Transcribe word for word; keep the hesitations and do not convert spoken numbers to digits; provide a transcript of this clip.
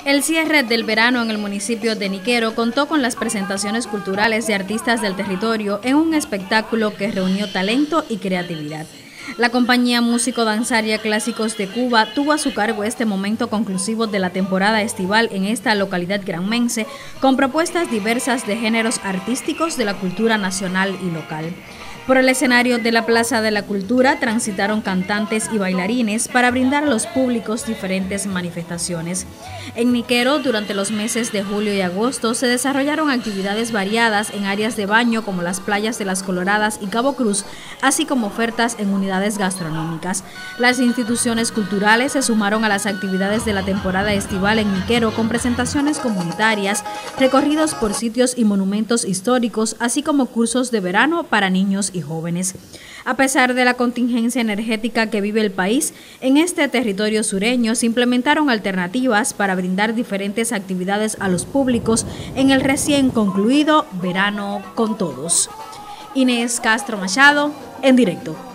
El cierre del verano en el municipio de Niquero contó con las presentaciones culturales de artistas del territorio en un espectáculo que reunió talento y creatividad. La compañía Músico Danzaria Clásicos de Cuba tuvo a su cargo este momento conclusivo de la temporada estival en esta localidad granmense, con propuestas diversas de géneros artísticos de la cultura nacional y local. Por el escenario de la Plaza de la Cultura transitaron cantantes y bailarines para brindar a los públicos diferentes manifestaciones. En Niquero, durante los meses de julio y agosto, se desarrollaron actividades variadas en áreas de baño como las playas de Las Coloradas y Cabo Cruz, así como ofertas en unidades gastronómicas. Las instituciones culturales se sumaron a las actividades de la temporada estival en Niquero con presentaciones comunitarias, recorridos por sitios y monumentos históricos, así como cursos de verano para niños y jóvenes. A pesar de la contingencia energética que vive el país, en este territorio sureño se implementaron alternativas para brindar diferentes actividades a los públicos en el recién concluido Verano con Todos. Inés Castro Machado, en directo.